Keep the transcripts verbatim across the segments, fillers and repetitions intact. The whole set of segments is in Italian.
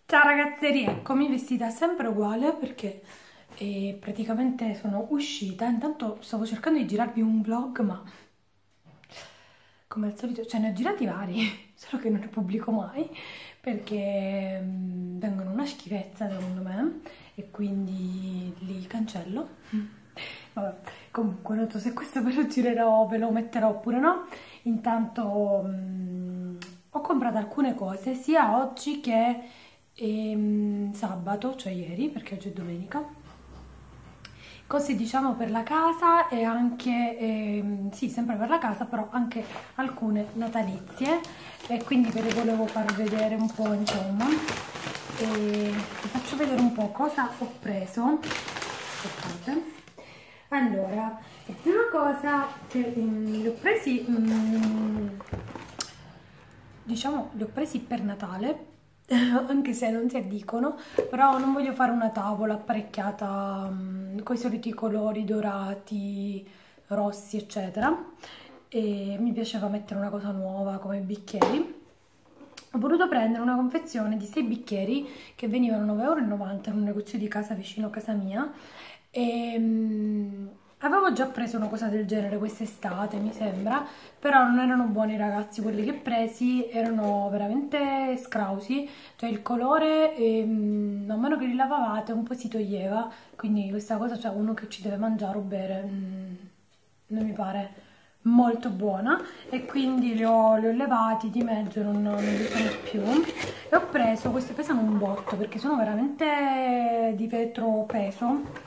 Ciao ragazze, rieccomi vestita sempre uguale perché eh, praticamente sono uscita. Intanto stavo cercando di girarvi un vlog, ma come al solito, cioè ne ho girati vari, solo che non ne pubblico mai perché mh, vengono una schifezza secondo me e quindi li cancello. Vabbè, comunque non so se questo ve lo girerò, ve lo metterò oppure no. Intanto mh, ho comprato alcune cose sia oggi che ehm, sabato, cioè ieri, perché oggi è domenica. Cose diciamo per la casa e anche, ehm, sì, sempre per la casa, però anche alcune natalizie. E quindi ve le volevo far vedere un po', insomma. E vi faccio vedere un po' cosa ho preso. Aspettate. Allora, la prima cosa che um, li ho presi, um, diciamo, li ho presi per Natale, anche se non si addicono, però non voglio fare una tavola apparecchiata um, con i soliti colori dorati, rossi, eccetera. E mi piaceva mettere una cosa nuova come i bicchieri. Ho voluto prendere una confezione di sei bicchieri che venivano nove e novanta euro in un negozio di casa vicino a casa mia. E, um, avevo già preso una cosa del genere quest'estate, mi sembra, però non erano buoni ragazzi, quelli che presi erano veramente scrausi, cioè il colore, um, man mano che li lavavate un po' si toglieva, quindi questa cosa, cioè uno che ci deve mangiare o bere, um, non mi pare molto buona, e quindi li ho, li ho levati di mezzo, non, non li sono più. E ho preso, questi pesano un botto perché sono veramente di vetro peso.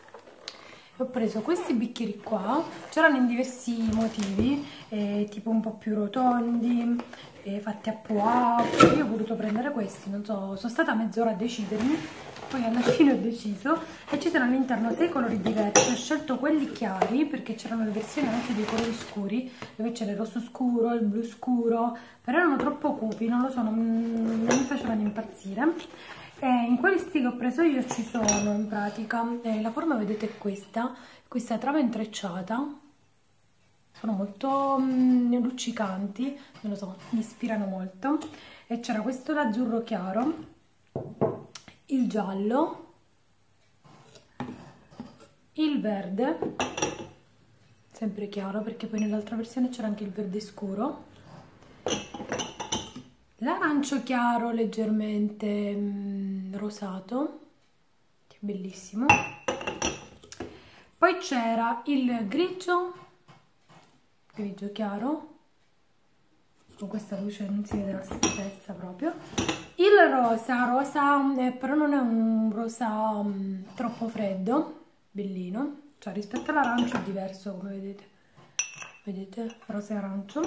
Ho preso questi bicchieri qua, c'erano in diversi motivi, eh, tipo un po' più rotondi, eh, fatti a pois. Io ho voluto prendere questi, non so, sono stata mezz'ora a decidermi, poi alla fine ho deciso, e ci sono all'interno sei colori diversi. Ho scelto quelli chiari perché c'erano le versioni anche dei colori scuri, dove c'era il rosso scuro, il blu scuro, però erano troppo cupi, non lo so, non, non mi facevano impazzire. E in questi che ho preso io ci sono in pratica, eh, la forma vedete è questa, questa trama intrecciata, sono molto mm, luccicanti, non lo so, mi ispirano molto, e c'era questo l'azzurro chiaro, il giallo, il verde, sempre chiaro perché poi nell'altra versione c'era anche il verde scuro, l'arancio chiaro leggermente mm, rosato, che è bellissimo, poi c'era il grigio, grigio chiaro, con questa luce non si vede la schifezza proprio, il rosa, rosa eh, però non è un rosa mm, troppo freddo, bellino, cioè rispetto all'arancio è diverso come vedete, vedete, rosa e arancio.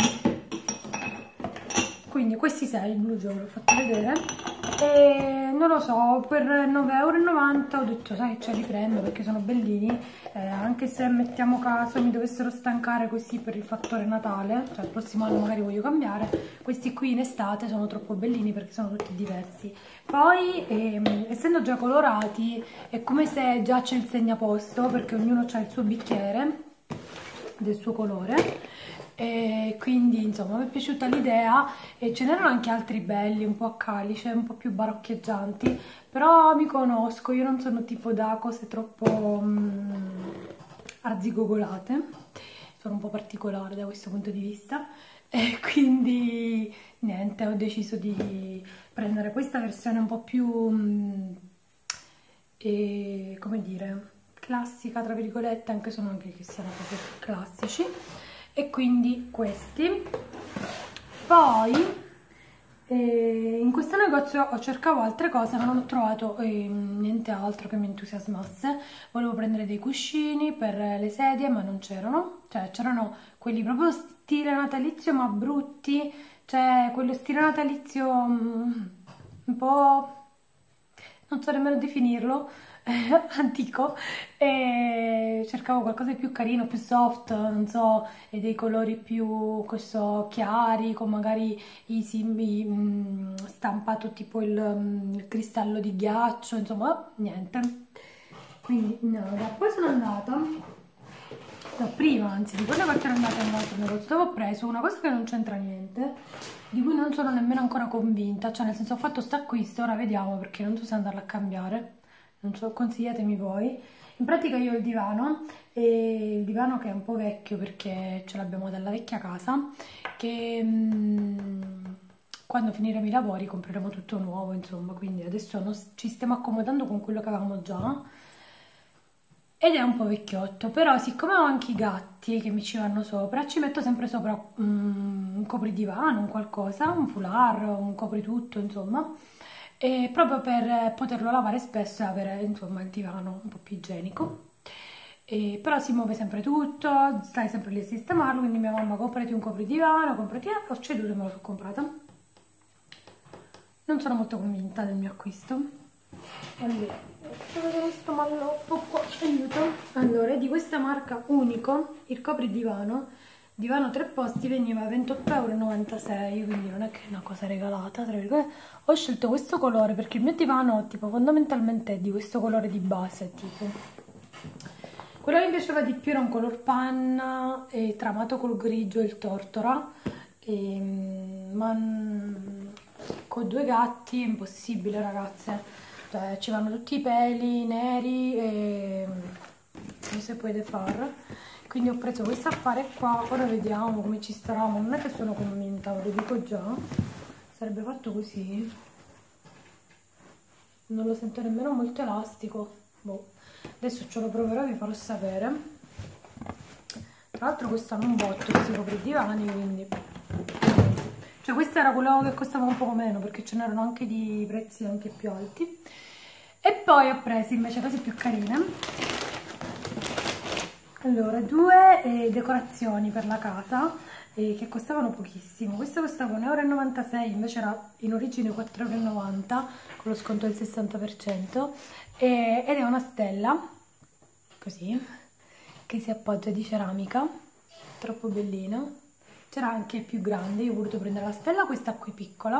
Quindi questi sei, il blu già ve l'ho fatto vedere, e non lo so, per nove e novanta euro ho detto sai, ce li prendo perché sono bellini, eh, anche se mettiamo caso mi dovessero stancare questi per il fattore Natale, cioè il prossimo anno magari voglio cambiare, questi qui in estate sono troppo bellini perché sono tutti diversi. Poi ehm, essendo già colorati è come se già c'è il segnaposto perché ognuno ha il suo bicchiere del suo colore. E quindi insomma mi è piaciuta l'idea, e ce n'erano anche altri belli, un po' a calice, un po' più baroccheggianti, però mi conosco, io non sono tipo da cose troppo mm, arzigogolate, sono un po' particolare da questo punto di vista, e quindi niente, ho deciso di prendere questa versione un po' più mm, e, come dire, classica tra virgolette, anche se non anche che siano proprio classici, e quindi questi. Poi eh, in questo negozio ho cercato altre cose ma non ho trovato eh, niente altro che mi entusiasmasse. Volevo prendere dei cuscini per le sedie ma non c'erano, cioè c'erano quelli proprio stile natalizio ma brutti, cioè quello stile natalizio um, un po', non so nemmeno definirlo, antico, e cercavo qualcosa di più carino, più soft, non so, e dei colori più questo, chiari, con magari i simbi mh, stampato tipo il, mh, il cristallo di ghiaccio, insomma, niente. Quindi, no, poi sono andata no, prima anzi di quelle che ero andata in un altro negozio, dove ho preso una cosa che non c'entra niente, di cui non sono nemmeno ancora convinta, cioè nel senso ho fatto sto acquisto, ora vediamo perché non so se andarla a cambiare, non so, consigliatemi voi. In pratica io ho il divano, e il divano che è un po' vecchio perché ce l'abbiamo dalla vecchia casa, che mh, quando finiremo i lavori compreremo tutto nuovo, insomma, quindi adesso non, ci stiamo accomodando con quello che avevamo già, ed è un po' vecchiotto, però siccome ho anche i gatti che mi ci vanno sopra, ci metto sempre sopra um, un copridivano, un qualcosa, un foulard, un copritutto, insomma, e proprio per poterlo lavare spesso e avere insomma il divano un po' più igienico. E, però si muove sempre tutto, stai sempre lì a sistemarlo, quindi mia mamma comprati un copridivano, comprati, eh, ho ceduto e me lo sono comprata. Non sono molto convinta del mio acquisto. Allora, questo malloppo qua, aiuto. Allora, di questa marca Unico, il copridivano, divano tre posti, veniva a ventotto e novantasei euro, quindi non è che è una cosa regalata, tra virgolette. Ho scelto questo colore perché il mio divano, tipo, fondamentalmente è di questo colore di base, tipo. Quello che mi piaceva di più era un color panna, e tramato col grigio e il tortora, e, ma con due gatti è impossibile, ragazze. Cioè, ci vanno tutti i peli neri e non si può fare, quindi ho preso questo affare qua. Ora vediamo come ci starà, ma non è che sono convinta, ve lo dico già. Sarebbe fatto così, non lo sento nemmeno molto elastico, boh. Adesso ce lo proverò e vi farò sapere. Tra l'altro costano un botto questi copridivani, quindi cioè questo era quello che costava un poco meno, perché ce n'erano anche di prezzi anche più alti. E poi ho preso invece cose più carine. Allora, due eh, decorazioni per la casa eh, che costavano pochissimo. Questo costava un euro e novantasei, invece era in origine quattro e novanta euro con lo sconto del sessanta per cento, e, ed è una stella così che si appoggia, di ceramica, troppo bellina. C'era anche più grande, io ho voluto prendere la stella, questa qui piccola,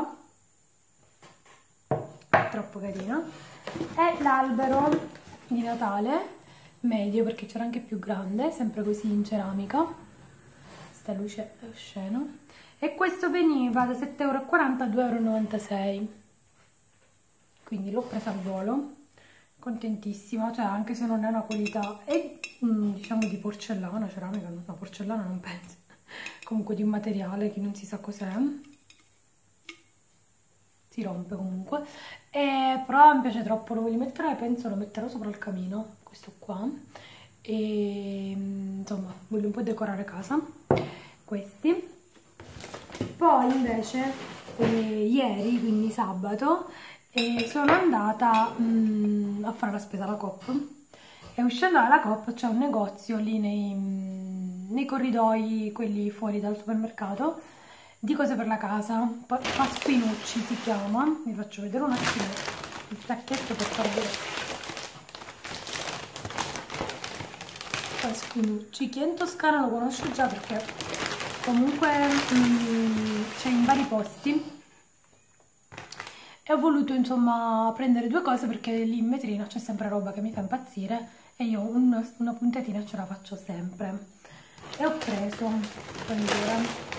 troppo carina, e l'albero di Natale medio perché c'era anche più grande, sempre così in ceramica. Sta luce è oscena. E questo veniva da sette e quaranta euro a due e novantasei euro, quindi l'ho presa al volo, contentissima, cioè anche se non è una qualità, è diciamo di porcellana, ceramica, una porcellana non penso, comunque di un materiale che non si sa cos'è, si rompe comunque, e, però mi piace troppo, lo voglio mettere, penso lo metterò sopra il camino, questo qua, e insomma voglio un po' decorare casa, questi. Poi invece eh, ieri, quindi sabato, eh, sono andata mh, a fare la spesa alla Coop, e uscendo dalla Coop c'è un negozio lì nei, nei corridoi, quelli fuori dal supermercato, di cose per la casa, Pasquinucci si chiama. Vi faccio vedere un attimo il sacchetto per far vedere. Pasquinucci, chi è in Toscana lo conosce già perché comunque c'è in vari posti, e ho voluto insomma prendere due cose perché lì in vetrina c'è sempre roba che mi fa impazzire e io un, una puntatina ce la faccio sempre. E ho preso allora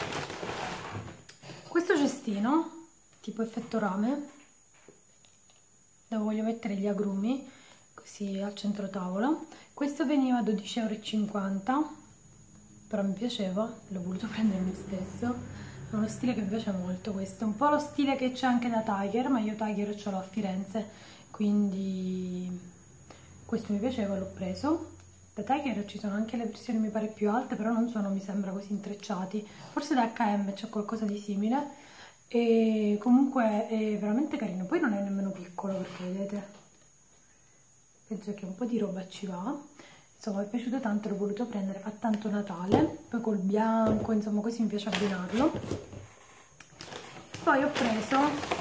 questo cestino tipo effetto rame, dove voglio mettere gli agrumi così al centro tavola. Questo veniva a dodici e cinquanta euro, però mi piaceva, l'ho voluto prendere me stesso. È uno stile che mi piace molto questo, un po' lo stile che c'è anche da Tiger, ma io Tiger ce l'ho a Firenze, quindi questo mi piaceva, l'ho preso. Da Tiger ci sono anche le versioni mi pare più alte, però non sono, mi sembra, così intrecciati. Forse da acca e emme c'è qualcosa di simile, e comunque è veramente carino. Poi non è nemmeno piccolo, perché vedete, penso che un po' di roba ci va. Insomma, mi è piaciuto tanto, l'ho voluto prendere, fa tanto Natale, poi col bianco, insomma, così mi piace abbinarlo. Poi ho preso,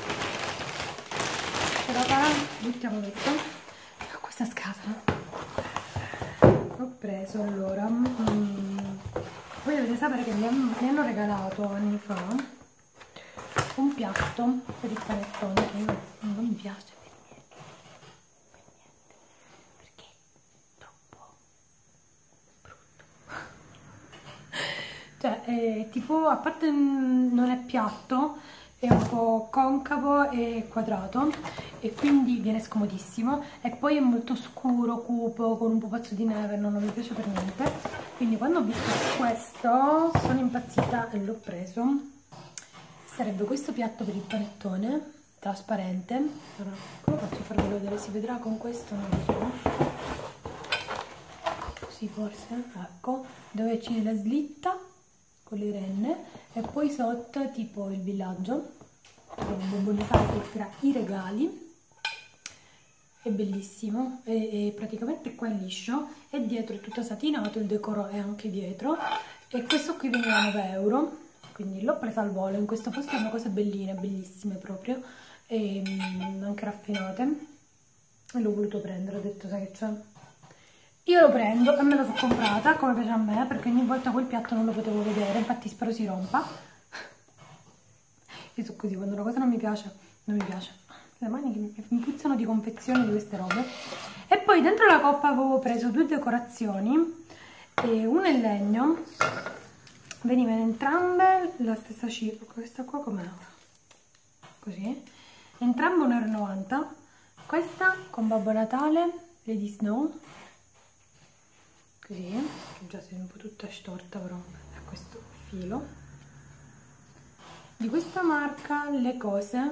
buttiamo tutto, questa scatola. Ho preso allora, mm, voi dovete sapere che mi hanno, mi hanno regalato anni fa un piatto per il panettone che io non mi piace. è tipo, a parte non è piatto, è un po' concavo e quadrato e quindi viene scomodissimo, e poi è molto scuro, cupo, con un pupazzo di neve, no, non mi piace per niente. Quindi quando ho visto questo sono impazzita e l'ho preso. Sarebbe questo piatto per il panettone, trasparente. Allora, come faccio a farvelo vedere? Si vedrà con questo? Non lo so. Così forse, ecco, dove c'è la slitta con le renne e poi sotto tipo il villaggio, un bombonificato tra i regali. È bellissimo, e, e praticamente qua è liscio e dietro è tutto satinato, il decoro è anche dietro, e questo qui veniva nove euro, quindi l'ho presa al volo. In questo posto hanno cose belline, bellissime proprio, e mm, anche raffinate, e l'ho voluto prendere, ho detto sai che c'è, io lo prendo e me lo sono comprata come piace a me, perché ogni volta quel piatto non lo potevo vedere, infatti spero si rompa. Io sono così, quando una cosa non mi piace, non mi piace. Le mani che mi, mi puzzano di confezione di queste robe. E poi dentro la coppa avevo preso due decorazioni, e una in legno, venivano entrambe la stessa cifra. Questa qua com'è? Così, entrambe un euro e novanta. Questa con Babbo Natale, Lady Snow, così, che già si è un po' tutta storta, però ha questo filo. Di questa marca Le Cose,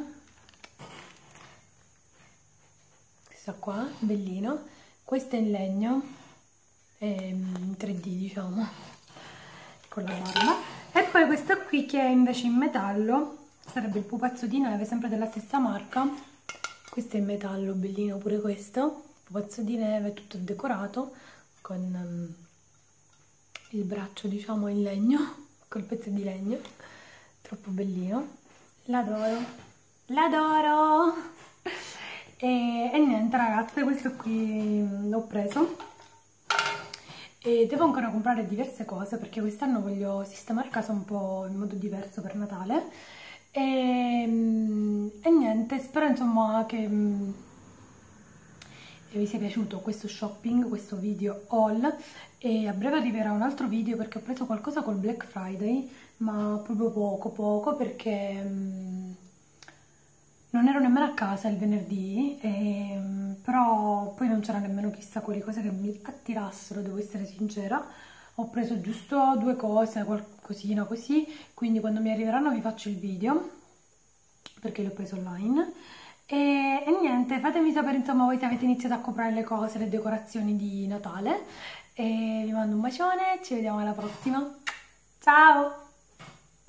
questa qua, bellino, questa è in legno, in tre D diciamo, con la barba, e poi questa qui che è invece in metallo, sarebbe il pupazzo di neve, sempre della stessa marca. Questo è in metallo, bellino pure questo, pupazzo di neve tutto decorato con um, il braccio diciamo in legno, col pezzo di legno, troppo bellino, l'adoro, l'adoro. E, e niente ragazze, questo qui l'ho preso e devo ancora comprare diverse cose, perché quest'anno voglio sistemare casa un po' in modo diverso per Natale. E, e niente, spero insomma che vi sia piaciuto questo shopping, questo video haul, e a breve arriverà un altro video perché ho preso qualcosa col Black Friday, ma proprio poco poco, perché mh, non ero nemmeno a casa il venerdì, e, mh, però poi non c'era nemmeno chissà quali cose che mi attirassero, devo essere sincera. Ho preso giusto due cose, qualcosina così, quindi quando mi arriveranno vi faccio il video, perché le ho prese online. E, e niente, fatemi sapere insomma voi se avete iniziato a comprare le cose, le decorazioni di Natale, e vi mando un bacione, ci vediamo alla prossima, ciao!